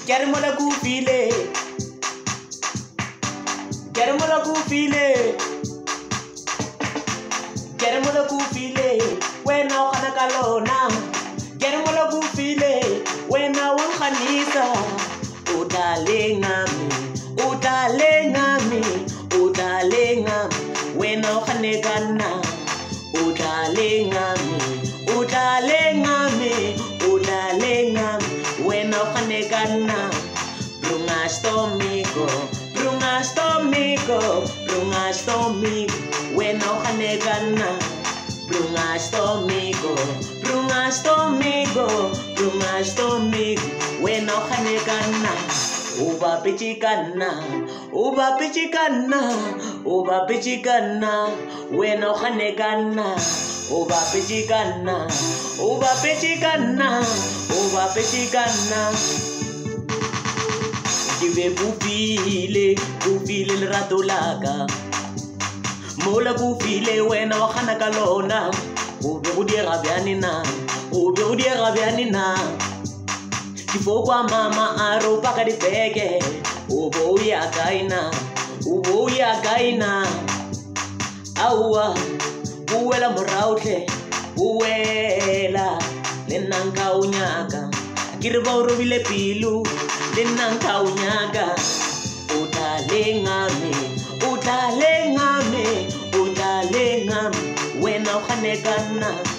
Kermola kufile, kermola kufile, kermola kufile. Wena kana kalona, kermola kufile. Wena wanganisa, udalengami, udalengami, udalengami. Wena kanegana, udalengami, udalengami, udalengami. Wena kanegana, brungastomigo, brungastomigo, brungastomigo. Wena kanegana, brungastomigo, brungastomigo, brungastomigo. Wena kanegana, uba pichikana, uba pichikana, uba pichikana. Wena kanegana, uba pichikana, uba pichikana, uba pichikana. Kive kufile, kufile lerato laka. Mola kufile wena wakana kalona. Ube udiera bianina, ube udiera bianina. Kifo kwa mama aro paka di peke. Ubo ya kaina, ubo ya kaina. Awa, uwela moraute, uwela lenanka unyaka. Kirba urubile pilu, lenanka unyaka. Udalengami, udalengami, udalengami. Wena kanegana,